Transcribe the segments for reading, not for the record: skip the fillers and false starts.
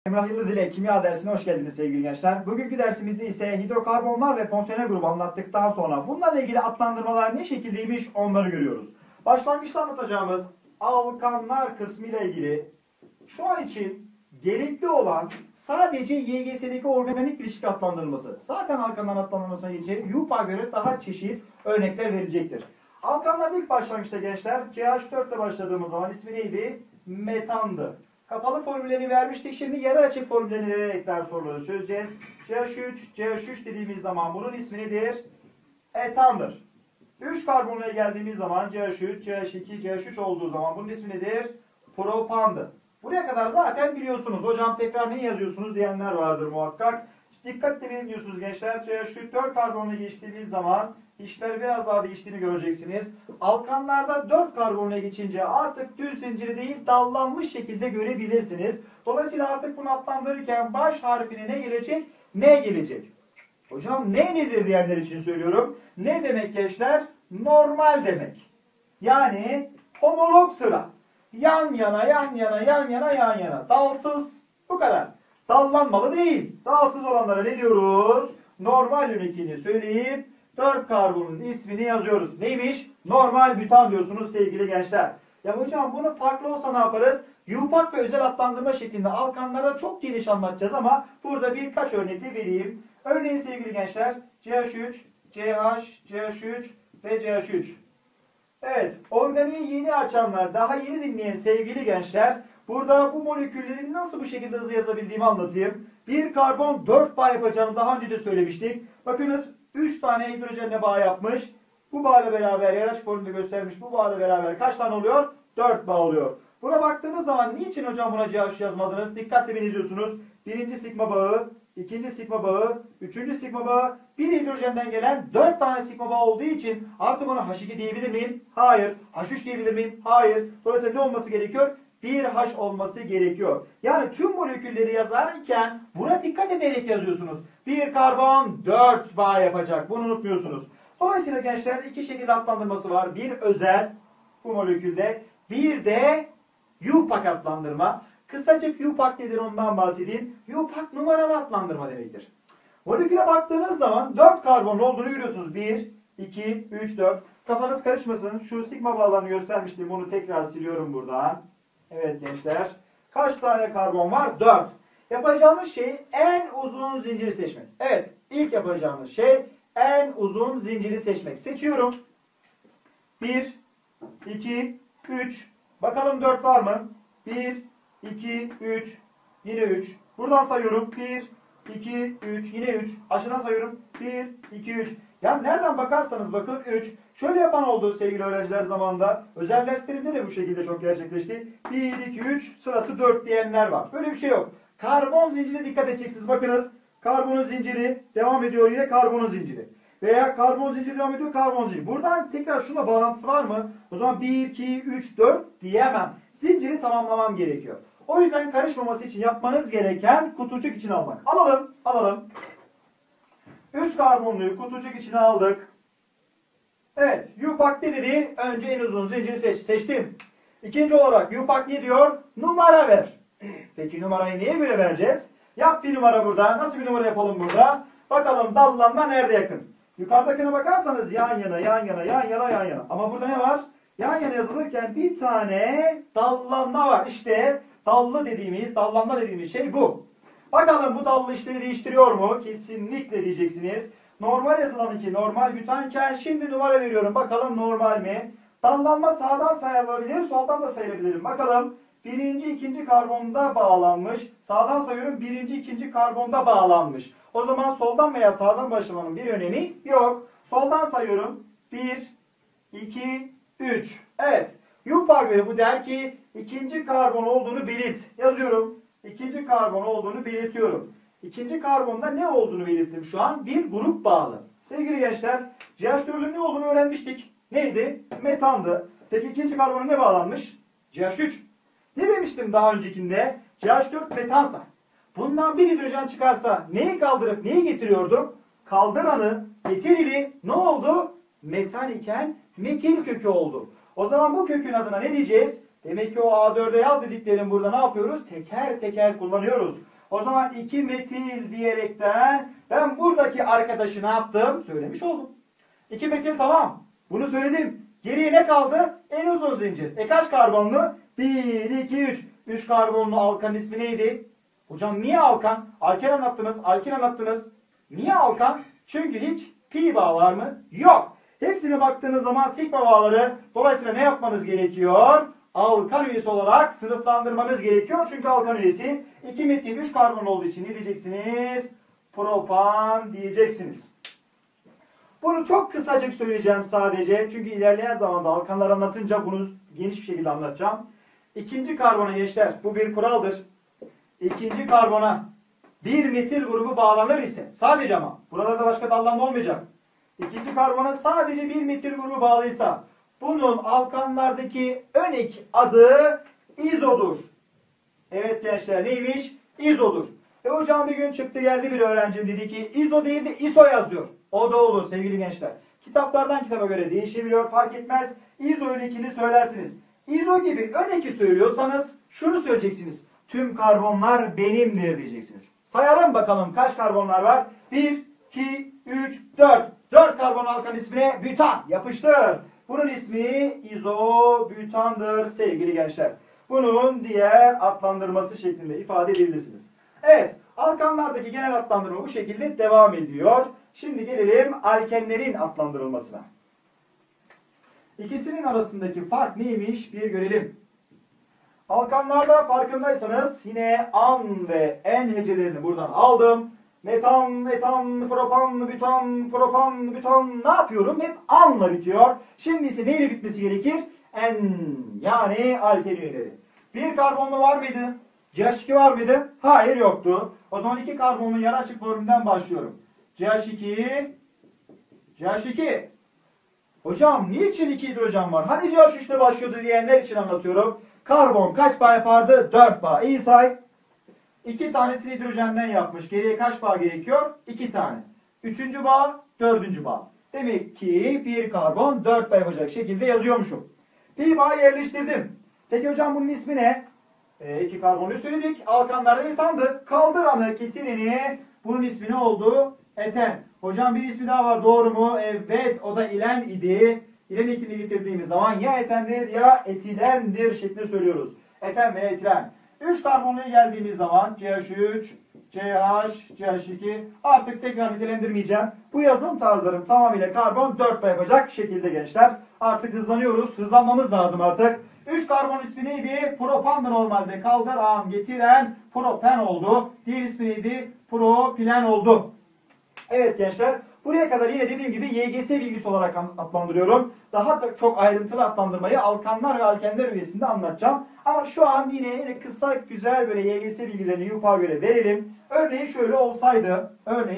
Emrah Yıldız ile kimya dersine hoş geldiniz sevgili gençler. Bugünkü dersimizde ise hidrokarbonlar ve fonksiyonel grubu anlattıktan sonra bunlarla ilgili adlandırmalar ne şekildeymiş onları görüyoruz. Başlangıçta anlatacağımız alkanlar kısmı ile ilgili şu an için gerekli olan sadece YGS'deki organik bileşik adlandırılması. Zaten alkanlar adlandırılmasına gelince UPA'ya göre daha çeşit örnekler verilecektir. Alkanlarda ilk başlangıçta gençler CH4 ile başladığımız zaman ismi neydi? Metandı. Kapalı formüllerini vermiştik. Şimdi yarı açık formüllerini vererekler soruları çözeceğiz. CH3 dediğimiz zaman bunun ismi nedir? Etandır. 3 karbonluya geldiğimiz zaman CH3, CH2, CH3 olduğu zaman bunun ismi nedir? Propandı. Buraya kadar zaten biliyorsunuz. Hocam tekrar ne yazıyorsunuz diyenler vardır muhakkak. Dikkatle dinliyorsunuz gençler. CH3 4 karbonla geçtiğimiz zaman işler biraz daha değiştiğini göreceksiniz. Alkanlarda 4 karbonla geçince artık düz zinciri değil dallanmış şekilde görebilirsiniz. Dolayısıyla artık bunu adlandırırken baş harfine ne gelecek? M gelecek. Hocam ne nedir diyenler için söylüyorum. Ne demek gençler? Normal demek. Yani homolog sıra. Yan yana, yan yana, yan yana, yan yana. Dalsız. Bu kadar. Dallanmalı değil. Dalsız olanlara ne diyoruz? Normal yönekini söyleyip 4 karbonun ismini yazıyoruz. Neymiş? Normal bütan diyorsunuz sevgili gençler. Ya hocam bunu farklı olsa ne yaparız? Yupak ve özel adlandırma şeklinde alkanlara çok geniş anlatacağız ama burada birkaç örneği vereyim. Örneğin sevgili gençler CH3, CH, CH3 ve CH3. Evet, organiği yeni açanlar, daha yeni dinleyen sevgili gençler, burada bu molekülleri nasıl bu şekilde hızlı yazabildiğimi anlatayım. Bir karbon 4 bağ yapacağını daha önce de söylemiştik. Bakınız 3 tane hidrojenle bağ yapmış. Bu bağla beraber RH formülünde göstermiş. Bu bağla beraber kaç tane oluyor? 4 bağ oluyor. Buna baktığınız zaman niçin hocam buna CH yazmadınız? Dikkatle beni izliyorsunuz. Birinci sigma bağı, ikinci sigma bağı, üçüncü sigma bağı, bir hidrojenden gelen 4 tane sigma bağı olduğu için artık ona H2 diyebilir miyim? Hayır. H3 diyebilir miyim? Hayır. Dolayısıyla ne olması gerekiyor? 1H olması gerekiyor. Yani tüm molekülleri yazarken buna dikkat ederek yazıyorsunuz. Bir karbon 4 bağ yapacak. Bunu unutmuyorsunuz. Dolayısıyla gençler iki şekilde adlandırması var. Bir özel bu molekülde, bir de UPAC adlandırma. Kısacık UPAC nedir ondan bahsedeyim. UPAC numaralı adlandırma demektir. Moleküle baktığınız zaman 4 karbon olduğunu görüyorsunuz. 1, 2, 3, 4. Kafanız karışmasın. Şu sigma bağlarını göstermiştim. Bunu tekrar siliyorum buradan. Evet gençler. Kaç tane karbon var? 4. Yapacağımız şey en uzun zinciri seçmek. Evet. İlk yapacağımız şey en uzun zinciri seçmek. Seçiyorum. 1, 2, 3. Bakalım 4 var mı? 1, 2, 3. Yine 3. Buradan sayıyorum. 1, 2, 3. Yine 3. Aşağıdan sayıyorum. 1, 2, 3. Yani nereden bakarsanız bakın 3. Şöyle yapan oldu sevgili öğrenciler zamanında. Özel derslerimde de bu şekilde çok gerçekleşti. 1, 2, 3 sırası 4 diyenler var. Böyle bir şey yok. Karbon zincirine dikkat edeceksiniz. Bakınız. Karbonun zinciri devam ediyor yine karbonun zinciri. Veya karbon zinciri devam ediyor karbon zinciri. Buradan tekrar şuna bağlantısı var mı? O zaman 1, 2, 3, 4 diyemem. Zinciri tamamlamam gerekiyor. O yüzden karışmaması için yapmanız gereken kutucuk içine almak. Alalım. 3 karbonluyu kutucuk içine aldık. Evet, UPAC ne dedi? Önce en uzun zinciri seçtim. İkinci olarak UPAC ne diyor? Numara ver. Peki numarayı neye göre vereceğiz? Yap bir numara burada. Nasıl bir numara yapalım burada? Bakalım dallanma nerede yakın? Yukarıdakine bakarsanız yan yana. Ama burada ne var? Yan yana yazılırken bir tane dallanma var. İşte dallanma dediğimiz şey bu. Bakalım bu dallı işleri değiştiriyor mu? Kesinlikle diyeceksiniz. Normal yazılan iki normal bütanken şimdi numara veriyorum. Bakalım normal mi? Dallanma sağdan sayılabilir, soldan da sayılabilirim. Bakalım birinci, ikinci karbonda bağlanmış. Sağdan sayıyorum birinci, ikinci karbonda bağlanmış. O zaman soldan veya sağdan başlamanın bir önemi yok. Soldan sayıyorum. 1, 2, 3. Evet. UPAC göre bu der ki ikinci karbon olduğunu belirt. Yazıyorum. İkinci karbon olduğunu belirtiyorum. İkinci karbonda ne olduğunu belirttim şu an. Bir grup bağlı. Sevgili gençler, CH4'ün ne olduğunu öğrenmiştik. Neydi? Metandı. Peki ikinci karbona ne bağlanmış? CH3. Ne demiştim daha öncekinde? CH4 metansa. Bundan bir hidrojen çıkarsa neyi kaldırıp neyi getiriyorduk? Kaldıranı, getirili ne oldu? Metan iken metil kökü oldu. O zaman bu kökün adına ne diyeceğiz? Demek ki o A4'e yaz dediklerim burada ne yapıyoruz? Teker teker kullanıyoruz. O zaman 2 metil diyerekten ben buradaki arkadaşı ne yaptım? Söylemiş oldum. 2 metil tamam. Bunu söyledim. Geriye ne kaldı? En uzun zincir. Kaç karbonlu? 1, 2, 3. 3 karbonlu alkan ismi neydi? Hocam niye alkan? Alken anlattınız, alkin anlattınız. Niye alkan? Çünkü hiç pi bağı var mı? Yok. Hepsine baktığınız zaman sigma bağları. Dolayısıyla ne yapmanız gerekiyor? Alkan üyesi olarak sınıflandırmanız gerekiyor. Çünkü alkan üyesi 2 metil 3 karbon olduğu için ne diyeceksiniz? Propan diyeceksiniz. Bunu çok kısacık söyleyeceğim sadece. Çünkü ilerleyen zamanda alkanlar anlatınca bunu geniş bir şekilde anlatacağım. İkinci karbona gençler, bu bir kuraldır. İkinci karbona bir metil grubu bağlanır ise, sadece ama buralarda başka dallanma olmayacak. İkinci karbona sadece bir metil grubu bağlıysa bunun alkanlardaki ön ek adı izodur. Evet gençler, neymiş? İzodur. Hocam bir gün çıktı geldi bir öğrencim, dedi ki izo değil de iso yazıyor. O da olur sevgili gençler. Kitaplardan kitaba göre değişebiliyor, fark etmez. İzo ön ekini söylersiniz. İzo gibi ön eki söylüyorsanız şunu söyleyeceksiniz. Tüm karbonlar benimdir diyeceksiniz. Sayalım bakalım kaç karbonlar var? 1, 2, 3, 4. 4 karbon alkan ismine bütan. Yapıştır. Bunun ismi izobütandır sevgili gençler. Bunun diğer adlandırması şeklinde ifade edebilirsiniz. Evet, alkanlardaki genel adlandırma bu şekilde devam ediyor. Şimdi gelelim alkenlerin adlandırılmasına. İkisinin arasındaki fark neymiş bir görelim. Alkanlarda farkındaysanız yine an ve en hecelerini buradan aldım. Metan, etan, propan, bütan, propan, bütan ne yapıyorum? Hep anla bitiyor. Şimdi ise neyle bitmesi gerekir? En, yani alkeni üyeleri. Bir karbonlu var mıydı? CH2 var mıydı? Hayır, yoktu. O zaman 2 karbonlu yarı açık formülden başlıyorum. CH2, CH2. Hocam niçin 2 hidrojen var? Hani CH3'te başlıyordu diyenler için anlatıyorum. Karbon kaç bağ yapardı? 4 bağ. İyi say. 2 tanesini hidrojenden yapmış. Geriye kaç bağ gerekiyor? 2 tane. 3. bağ, 4. bağ. Demek ki bir karbon 4 bağ yapacak şekilde yazıyormuşum. Bir bağ yerleştirdim. Peki hocam bunun ismi ne? 2 karbonu söyledik. Alkanlarda etandı. Kaldıranı, getireni, bunun ismi ne oldu? Eten. Hocam bir ismi daha var, doğru mu? Evet, o da ilen idi. İlen ekini getirdiğimiz zaman ya etendir ya etilendir şeklinde söylüyoruz. Eten ve etilen. 3 karbonluya geldiğimiz zaman CH3, CH, CH2 artık tekrar nitelendirmeyeceğim. Bu yazım tarzlarım tamamıyla karbon 4 bağ yapacak şekilde gençler. Artık hızlanıyoruz. Hızlanmamız lazım artık. 3 karbon ismi neydi? Propandı normalde. Kaldıran, getiren propen oldu. Diğer ismi neydi? Propilen oldu. Evet gençler, buraya kadar yine dediğim gibi YGS bilgisi olarak adlandırıyorum. Daha çok ayrıntılı adlandırmayı alkanlar ve alkenler üyesinde anlatacağım. Ama şu an yine kısa güzel böyle YGS bilgilerini YUP'a göre verelim. Örneğin şöyle olsaydı,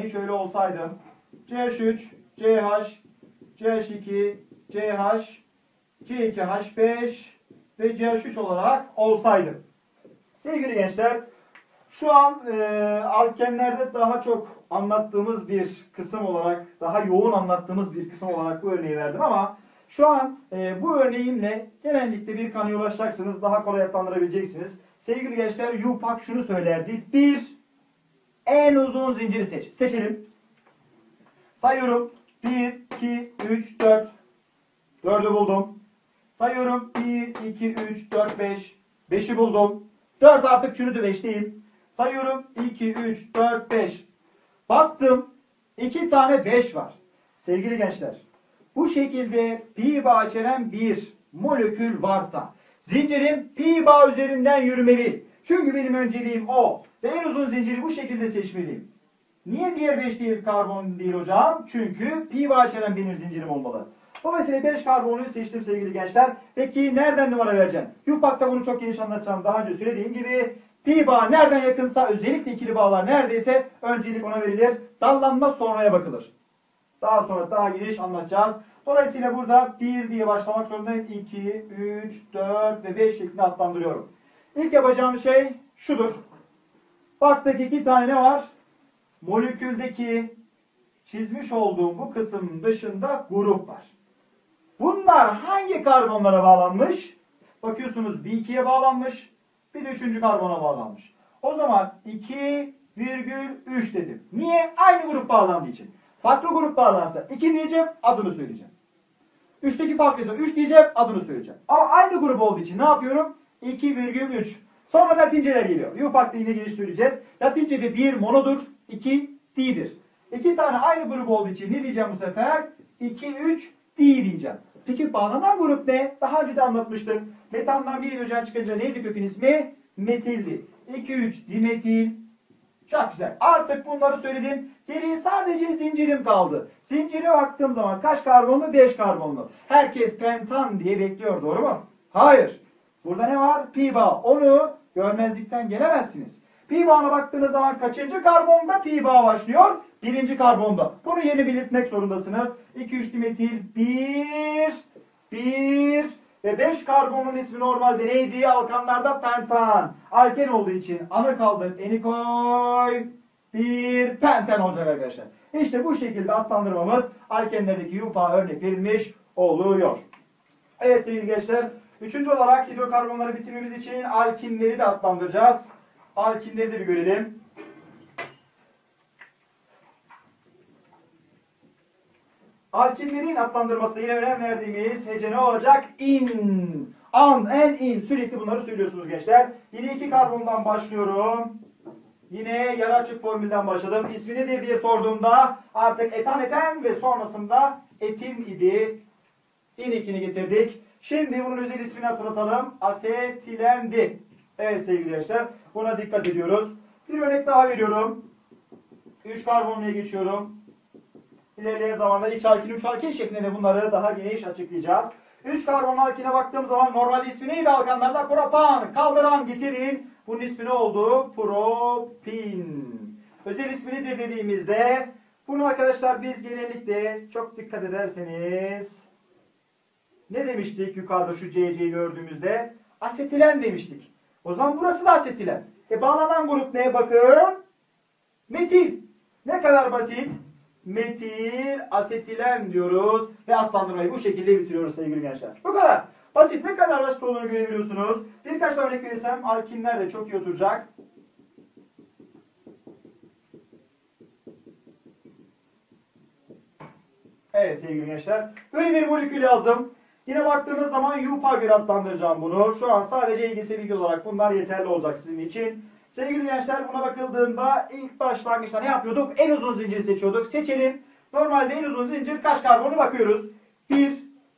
CH3, CH, CH2, CH, C2H5 ve CH3 olarak olsaydı. Sevgili gençler, şu an alkenlerde daha çok anlattığımız bir kısım olarak, daha yoğun anlattığımız bir kısım olarak bu örneği verdim ama şu an bu örneğimle genellikle bir kanıya ulaşacaksınız. Daha kolay adlandırabileceksiniz. Sevgili gençler, YUPAC şunu söylerdi. Bir, en uzun zinciri seç. Seçelim. Sayıyorum. 1, 2, 3, 4. 4'ü buldum. Sayıyorum. 1, 2, 3, 4, 5. 5'i buldum. 4 artık çürüdü, 5'teyim. Sayıyorum. 2, 3, 4, 5. Baktım. 2 tane 5 var. Sevgili gençler, bu şekilde pi bağ içeren bir molekül varsa zincirim pi bağ üzerinden yürümeli. Çünkü benim önceliğim o. Ve en uzun zinciri bu şekilde seçmeliyim. Niye diğer 5 değil, karbon değil hocam? Çünkü pi bağ içeren benim zincirim olmalı. Dolayısıyla 5 karbonu seçtim sevgili gençler. Peki nereden numara vereceğim? YUPAC'ta bunu çok geniş anlatacağım. Daha önce söylediğim gibi pi bağ nereden yakınsa, özellikle ikili bağlar neredeyse öncelik ona verilir. Dallanma sonraya bakılır. Daha sonra daha geniş anlatacağız. Dolayısıyla burada 1 diye başlamak zorundayım. 2, 3, 4 ve 5 şeklinde adlandırıyorum. İlk yapacağım şey şudur. Baktık 2 tane ne var? Moleküldeki çizmiş olduğum bu kısım dışında grup var. Bunlar hangi karbonlara bağlanmış? Bakıyorsunuz bir 2'ye bağlanmış, bir de 3. karbona bağlanmış. O zaman 2,3 dedim. Niye? Aynı grup bağlandığı için. Farklı grup bağlansa 2 diyeceğim, adını söyleyeceğim. 3'teki farklıysa 3 diyeceğim, adını söyleyeceğim. Ama aynı grup olduğu için ne yapıyorum? 2,3. Sonra Latinceler geliyor. Yupark'ta yine geniş söyleyeceğiz. Latince'de 1 monodur, 2 di'dir. 2 tane aynı grup olduğu için ne diyeceğim bu sefer? 2,3 di diyeceğim. Peki bağlanan grup ne? Daha önce de anlatmıştık. Metandan bir hidrojen çıkınca neydi kökün ismi? Metildi. 2,3 dimetil. Çok güzel. Artık bunları söyledim. Geriye sadece zincirim kaldı. Zincire baktığım zaman kaç karbonlu? 5 karbonlu. Herkes pentan diye bekliyor, doğru mu? Hayır. Burada ne var? Pi bağı. Onu görmezlikten gelemezsiniz. Pi bağına baktığınız zaman kaçıncı karbonda pi bağı başlıyor? Birinci karbonda. Bunu yeni belirtmek zorundasınız. 2,3 dimetil 1 ve 5 karbonun ismi normalde neydi? Alkanlarda pentan. Alken olduğu için anı kaldır, eni koy. Bir penten olacak arkadaşlar. İşte bu şekilde adlandırmamız alkenlerdeki yupağa örnek verilmiş oluyor. Evet sevgili gençler. Üçüncü olarak hidrokarbonları bitirmemiz için alkinleri de adlandıracağız. Alkinleri de bir görelim. Alkinlerin adlandırmasında yine önem verdiğimiz hece ne olacak? İn. An, en, in. Sürekli bunları söylüyorsunuz gençler. Yine 2 karbondan başlıyorum. Yine yarı açık formülden başladım. İsmi nedir diye sorduğumda artık etan eten ve sonrasında etin idi. Yine ikini getirdik. Şimdi bunun özel ismini hatırlatalım. Asetilendi. Evet sevgili gençler. Buna dikkat ediyoruz. Bir örnek daha veriyorum. 3 karbonluya geçiyorum. İlerleyen zamanda iç alkin, 3 alkin şeklinde de bunları daha geniş açıklayacağız. 3 karbonlu alkine baktığım zaman normal ismi neydi alkanlarda? Propan. Kaldıran, getirin. Bunun ismi ne oldu? Propin. Özel ismi nedir dediğimizde bunu arkadaşlar biz genellikle çok dikkat ederseniz ne demiştik yukarıda şu CC'yi gördüğümüzde? Asetilen demiştik. O zaman burası da asetilen. Bağlanan grup neye bakın? Metil. Ne kadar basit. Metil asetilen diyoruz ve adlandırmayı bu şekilde bitiriyoruz sevgili gençler. Bu kadar. Basit. Ne kadar basit olduğunu görebiliyorsunuz. Birkaç tane örnek verirsem alkinler de çok iyi oturacak. Evet sevgili gençler. Böyle bir molekül yazdım. Yine baktığınız zaman UPA göre adlandıracağım bunu. Şu an sadece ilgisi bilgi olarak bunlar yeterli olacak sizin için. Sevgili gençler buna bakıldığında ilk başlangıçta ne yapıyorduk? En uzun zinciri seçiyorduk. Seçelim. Normalde en uzun zincir kaç karbonu bakıyoruz. 1,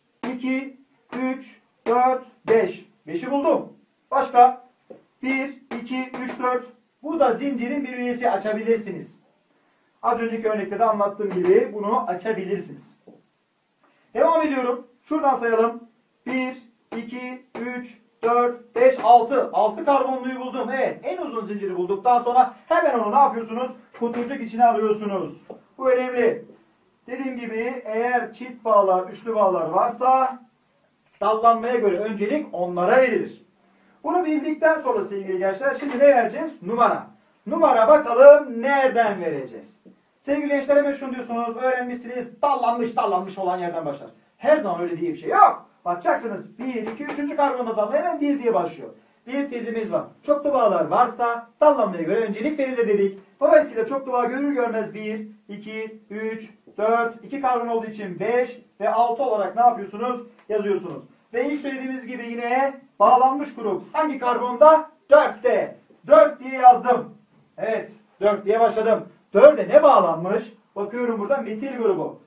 2, 3, 4, 5. 5'i buldum. Başka? 1, 2, 3, 4. Bu da zincirin bir üyesi, açabilirsiniz. Az önceki örnekte de anlattığım gibi bunu açabilirsiniz. Devam ediyorum. Şuradan sayalım. 1, 2, 3, 4, 5, 6. 6 karbonluyu buldum. Evet. En uzun zinciri bulduktan sonra hemen onu ne yapıyorsunuz? Kutucuk içine alıyorsunuz. Bu önemli. Dediğim gibi eğer çift bağlar, üçlü bağlar varsa dallanmaya göre öncelik onlara verilir. Bunu bildikten sonra sevgili gençler şimdi ne vereceğiz? Numara. Numara bakalım nereden vereceğiz? Sevgili gençler hemen şunu diyorsunuz. Öğrenmişsiniz. Dallanmış olan yerden başlar. Her zaman öyle diye bir şey yok. Bakacaksınız 1, 2, 3. karbonda dalma hemen 1 diye başlıyor. Bir tezimiz var. Çoklu bağlar varsa dallanmaya göre öncelik verilir dedik. Dolayısıyla çoklu bağ görür görmez 1, 2, 3, 4, 2 karbon olduğu için 5 ve 6 olarak ne yapıyorsunuz? Yazıyorsunuz. Ve ilk söylediğimiz gibi yine bağlanmış grup hangi karbonda? 4'te. 4 diye yazdım. Evet 4 diye başladım. 4'e ne bağlanmış? Bakıyorum burada metil grubu.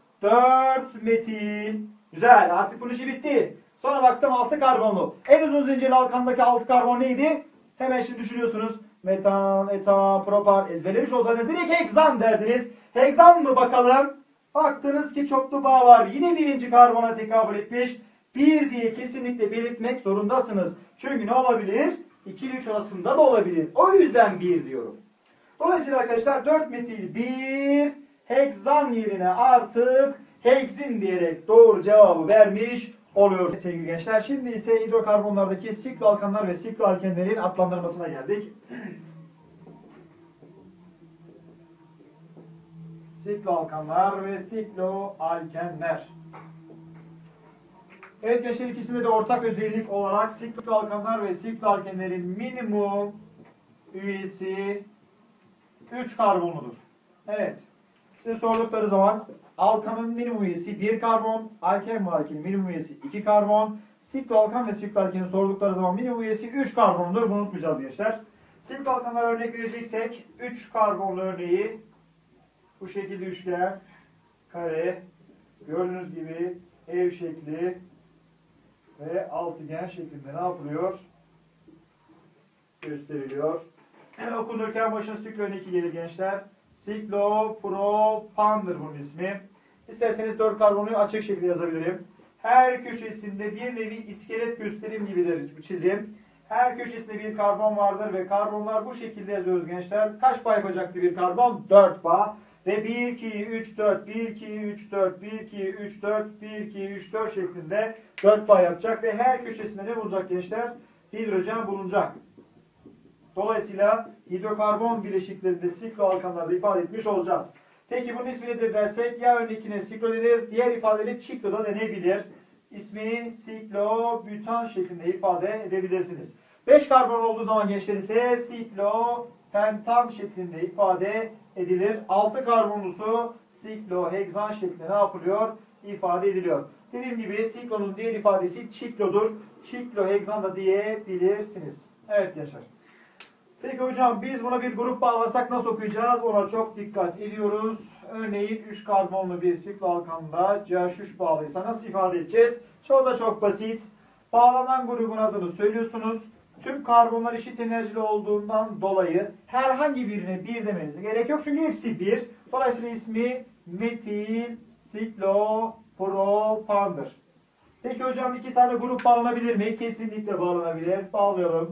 4 metil. Güzel artık bunun işi bitti. Sonra baktım 6 karbonlu. En uzun zincirli alkandaki 6 karbon neydi? Hemen şimdi düşünüyorsunuz. Metan, etan, propan ezberlemiş olsaydınız direkt heksan derdiniz. Heksan mı bakalım? Baktınız ki çoklu bağ var. Yine birinci karbona tekabül etmiş. 1 diye kesinlikle belirtmek zorundasınız. Çünkü ne olabilir? 2 ile 3 arasında da olabilir. O yüzden 1 diyorum. Dolayısıyla arkadaşlar 4 metil 1 heksan yerine artık heksin diyerek doğru cevabı vermiş oluyor. Sevgili gençler şimdi ise hidrokarbonlardaki sikloalkanlar ve sikloalkenlerin adlandırmasına geldik. Sikloalkanlar ve sikloalkenler. Evet gençler ikisinde de ortak özellik olarak sikloalkanlar ve sikloalkenlerin minimum üyesi 3 karbonludur. Evet. Size sordukları zaman alkanın minimum üyesi 1 karbon, alken ve alkenin minimum üyesi 2 karbon, sikloalkan ve sikloalkenin sordukları zaman minimum üyesi 3 karbondur. Bunu unutmayacağız gençler. Sikloalkanlara örnek vereceksek 3 karbonlu örneği bu şekilde üçgen, kare, gördüğünüz gibi ev şekli ve altıgen şeklinde ne yapılıyor? Gösteriliyor. Okunurken başına siklo 2 gelir gençler. Siklopropandır bunun ismi. İsterseniz 4 karbonlu açık şekilde yazabilirim. Her köşesinde bir nevi iskelet gösterim gibidir bu çizim. Her köşesinde bir karbon vardır ve karbonlar bu şekilde yazıyoruz gençler. Kaç bağ yapacaktı bir karbon? 4 bağ. Ve 1, 2, 3, 4, 1, 2, 3, 4, 1, 2, 3, 4, 1, 2, 3, 4 şeklinde 4 bağ yapacak. Ve her köşesinde ne bulacak gençler? Hidrojen bulunacak. Dolayısıyla hidrokarbon bileşiklerinde sikloalkanlarda ifade etmiş olacağız. Peki bunun ismi nedir dersek ya örneğine siklo denir, diğer ifadeleri çiklo da denebilir. İsmi siklobutan şeklinde ifade edebilirsiniz. 5 karbon olduğu zaman gençler ise siklopentan şeklinde ifade edilir. 6 karbonlusu sikloheksan şeklinde ne yapılıyor? İfade ediliyor. Dediğim gibi siklonun diğer ifadesi çiklodur. Çikloheksan da diyebilirsiniz. Evet gençler. Peki hocam biz buna bir grup bağlasak nasıl okuyacağız? Ona çok dikkat ediyoruz. Örneğin 3 karbonlu bir sikloalkanda CH3 bağlıysa nasıl ifade edeceğiz? Çoğu da çok basit. Bağlanan grubun adını söylüyorsunuz. Tüm karbonlar eşit enerjili olduğundan dolayı herhangi birine 1 demenize gerek yok. Çünkü hepsi 1. Dolayısıyla ismi metil siklopropandır. Peki hocam 2 tane grup bağlanabilir mi? Kesinlikle bağlanabilir. Bağlayalım.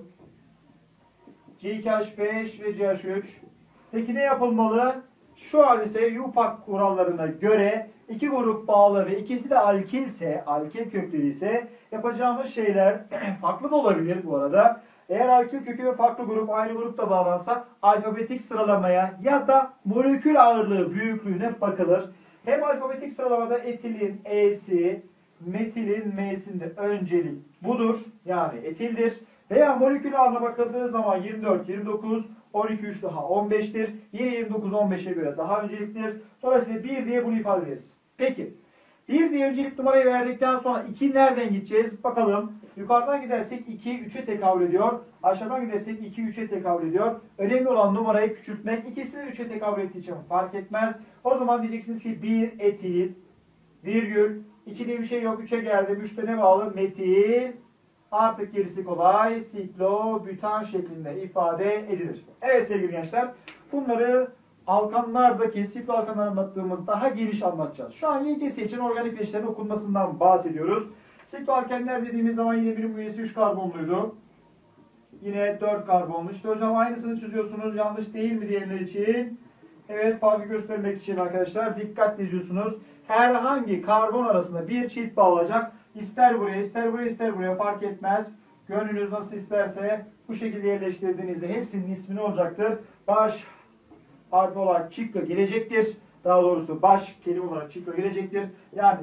C2H5 ve CH3. Peki ne yapılmalı? Şu an ise Yupak kurallarına göre iki grup bağlı ve ikisi de alkilse, alkil kökleri ise yapacağımız şeyler farklı da olabilir bu arada. Eğer alkil kökü ve farklı grup aynı grupta bağlansa alfabetik sıralamaya ya da molekül ağırlığı büyüklüğüne bakılır. Hem alfabetik sıralamada etilin E'si, metilin M'sinde öncelik budur. Yani etildir. Veya molekül ağırlığına bakıldığı zaman 24, 29, 12, 3 daha 15'tir. Yine 29, 15'e göre daha önceliklidir. Dolayısıyla 1 diye bunu ifade ederiz. Peki. 1 diye öncelik numarayı verdikten sonra 2 nereden gideceğiz? Bakalım. Yukarıdan gidersek 2, 3'e tekabül ediyor. Aşağıdan gidersek 2, 3'e tekabül ediyor. Önemli olan numarayı küçültmek. İkisi de 3'e tekabül ettiği için fark etmez. O zaman diyeceksiniz ki 1 etil, virgül, 2 diye bir şey yok. 3'e geldim. 3'te ne bağlı? Metil. Artık gerisi kolay. Siklobutan şeklinde ifade edilir. Evet sevgili gençler. Bunları alkanlardaki sikloalkanları anlattığımız daha geniş anlatacağız. Şu an YGS için organik bileşiklerin okunmasından bahsediyoruz. Sikloalkenler dediğimiz zaman yine birim üyesi 3 karbonluydu. Yine 4 karbonlu. İşte hocam aynısını çiziyorsunuz. Yanlış değil mi diyenler için? Evet, farkı göstermek için arkadaşlar dikkatli izliyorsunuz. Herhangi karbon arasında bir çift bağ olacak. İster buraya, ister buraya, ister buraya fark etmez. Gönlünüz nasıl isterse bu şekilde yerleştirdiğinizde hepsinin ismi ne olacaktır? Baş harfi olarak çiklo gelecektir. Daha doğrusu baş kelime olarak çiklo gelecektir. Yani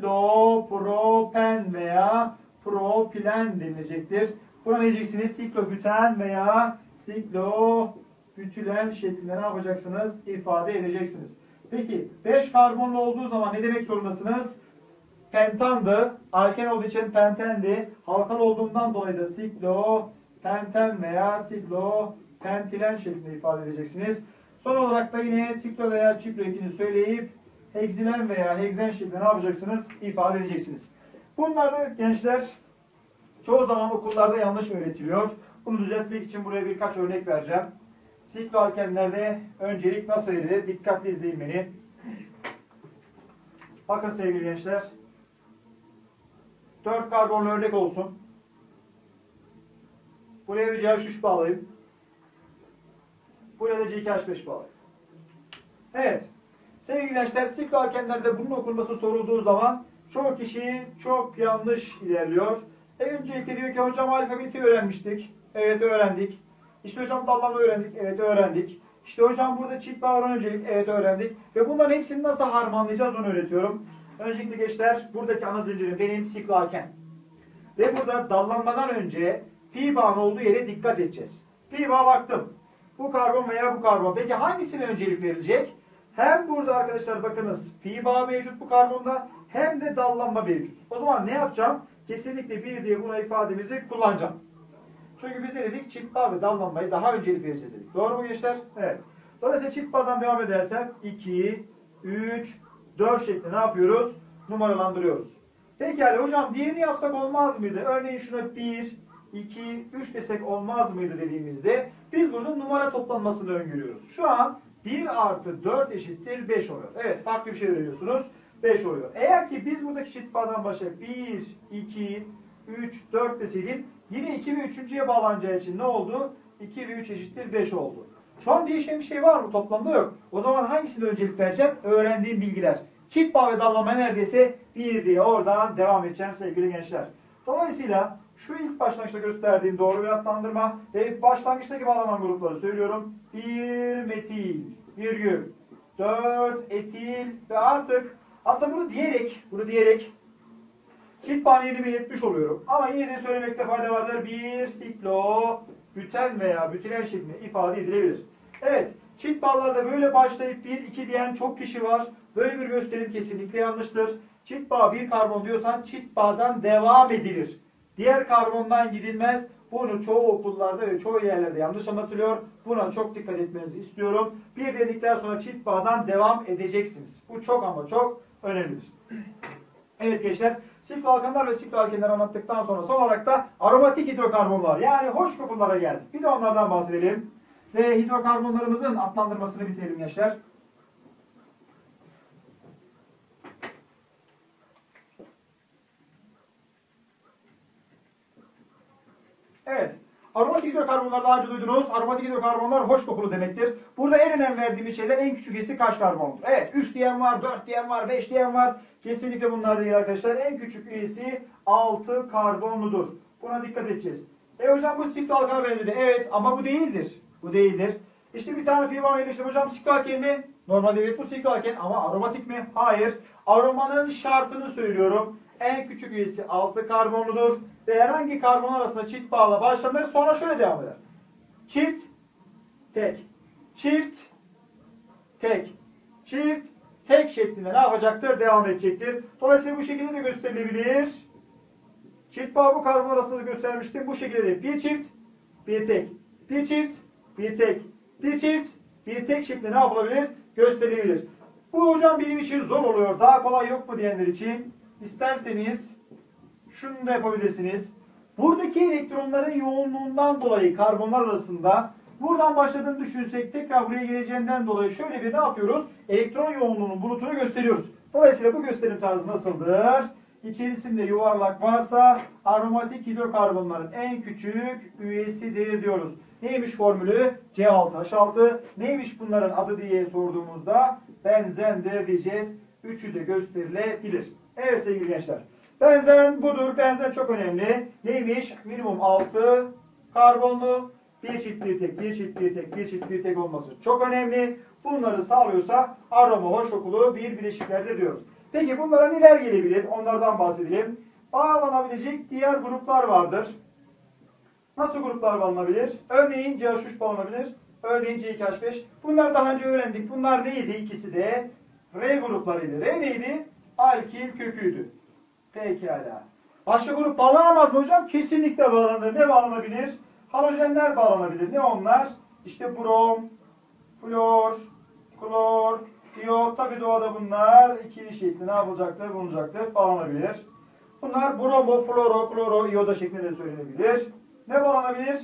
siklopropen veya propilen denilecektir. Buna ne diyeceksiniz? Siklobüten veya siklobütülen şeklinde ne yapacaksınız? İfade edeceksiniz. Peki 5 karbonlu olduğu zaman ne demek zorundasınız? Pentandı. Alken olduğu için pentendi. Halkalı olduğundan dolayı da siklopenten veya siklopentilen şeklinde ifade edeceksiniz. Son olarak da yine siklo veya çiklo ekini söyleyip heksilen veya heksen şeklinde ne yapacaksınız? İfade edeceksiniz. Bunları gençler çoğu zaman okullarda yanlış öğretiliyor. Bunu düzeltmek için buraya birkaç örnek vereceğim. Sikloalkenlerde öncelik nasıl verilir? Dikkatli izleyin beni. Bakın sevgili gençler. 4 karbonlu örnek olsun. Buraya bir CH3 bağlayayım. Buraya da C2H5 bağlayayım. Evet. Sevgili gençler, sikloalkenlerde bunun okunması sorulduğu zaman çoğu kişi çok yanlış ilerliyor. Öncelikle diyor ki hocam alfabeti öğrenmiştik. Evet öğrendik. İşte hocam dallanma öğrendik. Evet öğrendik. İşte hocam burada çift bağ oran öncelik. Evet öğrendik. Ve bunların hepsini nasıl harmanlayacağız onu öğretiyorum. Öncelikle gençler buradaki ana zincirim benim sikloalken. Ve burada dallanmadan önce pi bağın olduğu yere dikkat edeceğiz. Pi bağa baktım. Bu karbon veya bu karbon. Peki hangisine öncelik verilecek? Hem burada arkadaşlar bakınız pi bağı mevcut bu karbonda hem de dallanma mevcut. O zaman ne yapacağım? Kesinlikle 1 diye buna ifademizi kullanacağım. Çünkü biz ne dedik? Çift bağ ve dallanmayı daha öncelik vereceğiz dedik. Doğru mu gençler? Evet. Dolayısıyla çift bağdan devam edersem 2, 3, 4 şeklinde ne yapıyoruz? Numaralandırıyoruz. Pekala hocam diğerini yapsak olmaz mıydı? Örneğin şuna 1, 2, 3 desek olmaz mıydı dediğimizde biz burada numara toplanmasını öngörüyoruz. Şu an 1 artı 4 eşittir 5 oluyor. Evet farklı bir şey veriyorsunuz. 5 oluyor. Eğer ki biz buradaki çift bağdan başlayıp 1, 2, 3, 4 deseydim yine 2 ve 3.'ye bağlanacağı için ne oldu? 2 ve 3 eşittir 5 oldu. Şu an değişen bir şey var mı? Toplamda yok. O zaman hangisine öncelik vereceğim? Öğrendiğim bilgiler. Çift bağ ve dallanma neredeyse 1 diye oradan devam edeceğim sevgili gençler. Dolayısıyla şu ilk başlangıçta gösterdiğim doğru bir adlandırma ve başlangıçtaki bağlanan grupları söylüyorum. 1 metil, virgül, 4 etil ve artık aslında bunu diyerek çift bağ yerine belirtmiş oluyorum. Ama yine de söylemekte fayda vardır. 1 siklo, büten veya bütilen şeklinde ifade edilebilir. Evet, çift bağlarda böyle başlayıp 1, 2 diyen çok kişi var. Böyle bir gösterim kesinlikle yanlıştır. Çift bağ bir karbon diyorsan çift bağdan devam edilir. Diğer karbondan gidilmez. Bunu çoğu okullarda ve çoğu yerlerde yanlış anlatılıyor. Buna çok dikkat etmenizi istiyorum. Bir dedikten sonra çift bağdan devam edeceksiniz. Bu çok ama çok önemlidir. Evet gençler, sikloalkanlar ve sikloalkenleri anlattıktan sonra son olarak da aromatik hidrokarbonlar yani hoş kokulara geldik. Bir de onlardan bahsedelim. Ve hidrokarbonlarımızın adlandırmasını bitirelim gençler. Evet. Aromatik hidrokarbonlar daha önce duydunuz. Aromatik hidrokarbonlar hoş kokulu demektir. Burada en önem verdiğimiz şeyler en küçük üyesi kaç karbondur? Evet 3 diyen var, 4 diyen var, 5 diyen var. Kesinlikle bunlar değil arkadaşlar. En küçük üyesi 6 karbonludur. Buna dikkat edeceğiz. Hocam bu sikloalkana benzedi. Evet ama bu değildir. Bu değildir. İşte bir tane pi var işte hocam sikloalken mi? Normalde evet bu sikloalken ama aromatik mi? Hayır. Aromanın şartını söylüyorum. En küçük üyesi 6 karbonludur. Ve herhangi karbon arasında çift bağla başlanır. Sonra şöyle devam eder. Çift, tek. Çift, tek. Çift, tek şeklinde ne yapacaktır? Devam edecektir. Dolayısıyla bu şekilde de gösterilebilir. Çift bağ bu karbon arasında göstermiştim. Bu şekilde de bir çift, bir tek. Bir çift, bir tek. Bir çift, bir tek şeklinde ne yapılabilir? Gösterilebilir. Bu hocam benim için zor oluyor. Daha kolay yok mu diyenler için isterseniz şunu da yapabilirsiniz. Buradaki elektronların yoğunluğundan dolayı karbonlar arasında buradan başladığını düşünsek tekrar buraya geleceğinden dolayı şöyle bir ne yapıyoruz? Elektron yoğunluğunun bulutunu gösteriyoruz. Dolayısıyla bu gösterim tarzı nasıldır? İçerisinde yuvarlak varsa aromatik hidrokarbonların en küçük üyesidir diyoruz. Neymiş formülü? C6H6. Neymiş bunların adı diye sorduğumuzda benzendir diyeceğiz. Üçü de gösterilebilir. Evet sevgili gençler. Benzen budur. Benzen çok önemli. Neymiş? Minimum 6 karbonlu. Bir çift bir tek, bir çift bir tek, bir çift bir tek olması çok önemli. Bunları sağlıyorsa aroma hoş kokulu bir bileşiklerdir diyoruz. Peki bunlara neler gelebilir? Onlardan bahsedelim. Bağlanabilecek diğer gruplar vardır. Nasıl gruplar bağlanabilir? Örneğin CH3 bağlanabilir. Örneğin C2H5. Bunları daha önce öğrendik. Bunlar neydi? İkisi de R gruplarıydı. R neydi? Alkil köküydü. Pekala. Başka grup bağlanamaz mı hocam? Kesinlikle bağlanır. Ne bağlanabilir? Halojenler bağlanabilir. Ne onlar? İşte brom, flor, klor, iyot. Tabi doğada bunlar ikili şekli ne yapılacaktır? Bulunacaktır. Bağlanabilir. Bunlar bromo, floro, kloro, iyoda şeklinde söylenebilir. Ne bağlanabilir?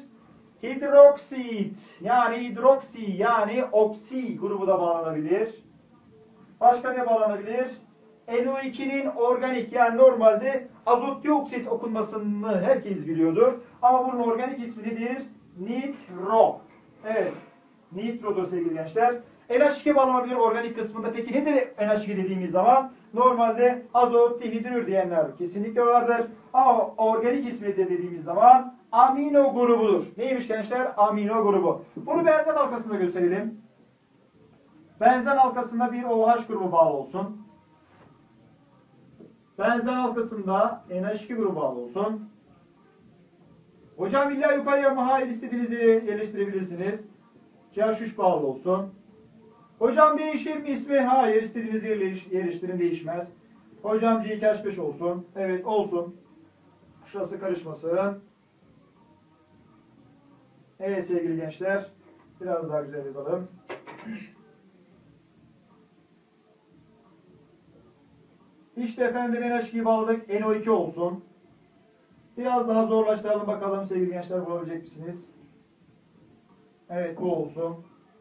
Hidroksit yani hidroksi yani oksi grubu da bağlanabilir. Başka ne bağlanabilir? NO2'nin organik yani normalde azot dioksit okunmasını herkes biliyordur. Ama bunun organik ismi nedir? Nitro. Evet. Nitrodur sevgili gençler. NH2 bağlanabilir organik kısmında. Peki nedir NH2 dediğimiz zaman? Normalde azot dihidrür diyenler kesinlikle vardır. Ama organik ismi nedir dediğimiz zaman amino grubudur. Neymiş gençler? Amino grubu. Bunu benzen halkasında gösterelim. Benzen halkasında bir OH grubu bağlı olsun. Benzen halkasında NH2 grubu bağlı olsun. Hocam illa yukarıya mı? Hayır, istediğinizi yerleştirebilirsiniz. CH3 bağlı olsun. Hocam değişir mi ismi? Hayır. İstediğiniz yerleştirin, değişmez. Hocam C2H5 olsun. Evet olsun. Şurası karışmasın. Evet sevgili gençler. Biraz daha güzel yazalım. İşte efendim NH2'yi bağladık. NO2 olsun. Biraz daha zorlaştıralım bakalım sevgili gençler, bulabilecek misiniz? Evet bu olsun.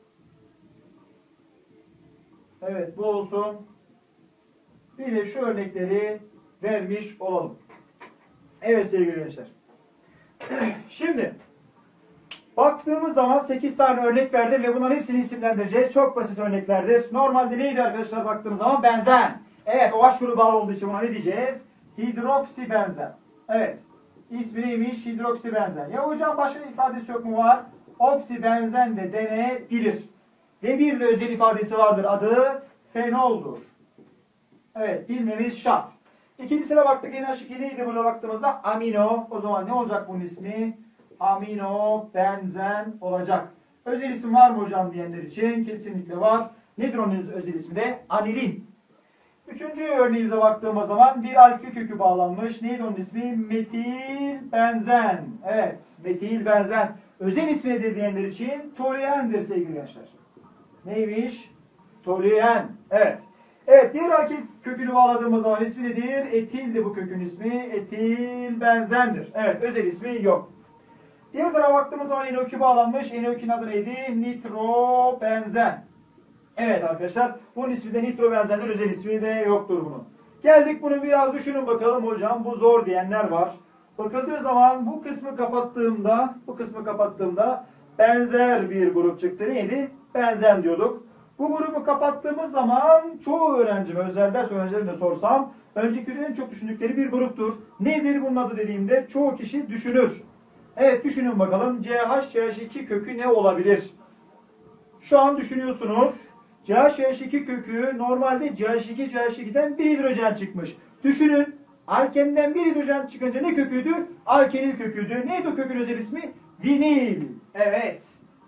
Evet bu olsun. Bir de şu örnekleri vermiş olalım. Evet sevgili gençler. Şimdi baktığımız zaman 8 tane örnek verdim ve bunların hepsini isimlendireceğiz. Çok basit örneklerdir. Normalde neydi arkadaşlar baktığımız zaman? Benzen. Evet OH grubu bağlı olduğu için buna ne diyeceğiz? Hidroksibenzen. Evet. İsmi neymiş? Hidroksibenzen. Ya hocam başka ifadesi yok mu? Var. Oksibenzen de denebilir. Ve bir de özel ifadesi vardır. Adı fenoldur. Evet bilmemiz şart. İkincisine baktık. NH2 neydi burada baktığımızda? Amino. O zaman ne olacak bunun ismi? Amino benzen olacak. Özel isim var mı hocam diyenler için? Kesinlikle var. Nedir onun özel ismi de? Anilin. Üçüncü örneğimize baktığımız zaman bir alkil kökü bağlanmış. Neydi onun ismi? Metil benzen. Evet, metil benzen. Özel ismi nedir diyenler için? Toluendir sevgili gençler. Neymiş? Toluen. Evet. Evet, diğer alkil kökünü bağladığımız zaman ismi nedir? Etildi bu kökün ismi. Etil benzendir. Evet, özel ismi yok. Diğer tarafa baktığımız zaman NO2 bağlanmış. NO2'nin adı neydi? Nitrobenzen. Evet arkadaşlar, bunun ismi de nitrobenzendir, özel ismi de yoktur bunun. Geldik bunu biraz düşünün bakalım hocam, bu zor diyenler var. Bakıldığı zaman bu kısmı kapattığımda benzer bir grup çıktı. Neydi? Benzen diyorduk. Bu grubu kapattığımız zaman çoğu öğrencime, özel ders öğrencilerine sorsam önceki en çok düşündükleri bir gruptur. Nedir bunun adı dediğimde çoğu kişi düşünür. Evet düşünün bakalım, CH2 kökü ne olabilir? Şu an düşünüyorsunuz. CH2 kökü normalde CH2'den bir hidrojen çıkmış. Düşünün. Alkenden bir hidrojen çıkınca ne köküydü? Alkenil köküydü. Neydi o kökün özel ismi? Vinil. Evet.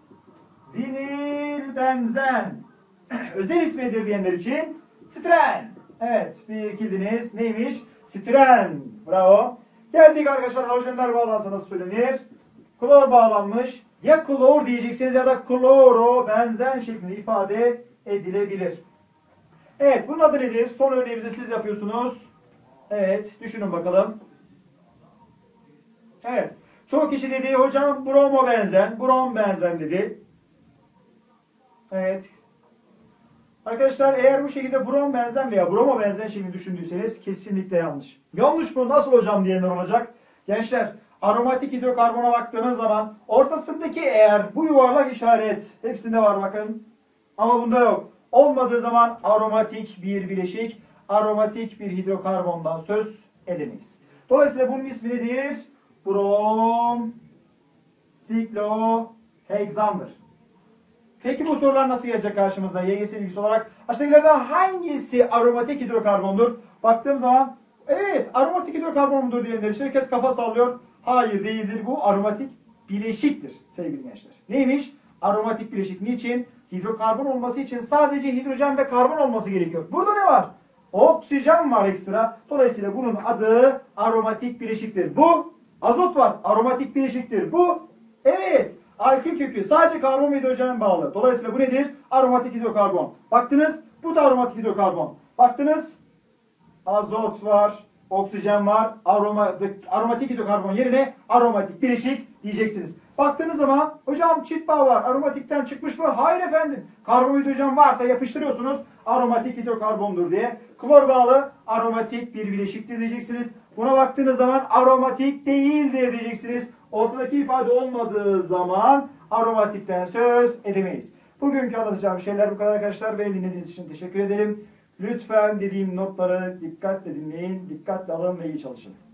Vinil benzen. Özel ismi nedir diyenler için? Stren. Evet. Bildiniz. Neymiş? Stren. Bravo. Geldik arkadaşlar. Halojenler bağlantısı nasıl söylenir? Klor bağlanmış. Ya klor diyeceksiniz ya da kloro benzen şeklinde ifade edilebilir. Evet bunun adı nedir? Son örneğimizi siz yapıyorsunuz. Evet düşünün bakalım. Evet. Çoğu kişi dedi hocam bromo benzen, brom benzen dedi. Evet. Arkadaşlar eğer bu şekilde brom benzen veya bromo benzen şeklinde düşündüyseniz kesinlikle yanlış. Yanlış mı? Nasıl hocam diyenler olacak. Gençler aromatik hidrokarbona baktığınız zaman ortasındaki eğer bu yuvarlak işaret hepsinde var bakın. Ama bunda yok. Olmadığı zaman aromatik bir bileşik, aromatik bir hidrokarbondan söz edemeyiz. Dolayısıyla bunun ismi nedir? Brom sikloheksandır. Peki bu sorular nasıl gelecek karşımıza YGS bilgisi olarak? Aşağıdakilerden hangisi aromatik hidrokarbondur? Baktığım zaman evet aromatik hidrokarbondur diyenler için herkes kafa sallıyor. Hayır değildir, bu aromatik bileşiktir sevgili gençler. Neymiş? Aromatik bileşik. Niçin? Hidrokarbon olması için sadece hidrojen ve karbon olması gerekiyor. Burada ne var? Oksijen var ekstra. Dolayısıyla bunun adı aromatik bileşiktir. Bu azot var. Aromatik bileşiktir. Bu evet alkil kökü. Sadece karbon ve hidrojen bağlı. Dolayısıyla bu nedir? Aromatik hidrokarbon. Baktınız bu da aromatik hidrokarbon. Baktınız azot var. Oksijen var. Aromatik hidrokarbon yerine aromatik bileşik diyeceksiniz. Baktığınız zaman hocam çift bağ var. Aromatikten çıkmış mı? Hayır efendim. Karbon hidrojen varsa yapıştırıyorsunuz. Aromatik hidrokarbondur diye. Klor bağlı aromatik bir bileşiktir diyeceksiniz. Buna baktığınız zaman aromatik değildir diyeceksiniz. Ortadaki ifade olmadığı zaman aromatikten söz edemeyiz. Bugünkü anlatacağım şeyler bu kadar arkadaşlar. Beni dinlediğiniz için teşekkür ederim. Lütfen dediğim notları dikkatle dinleyin, dikkatle alın ve iyi çalışın.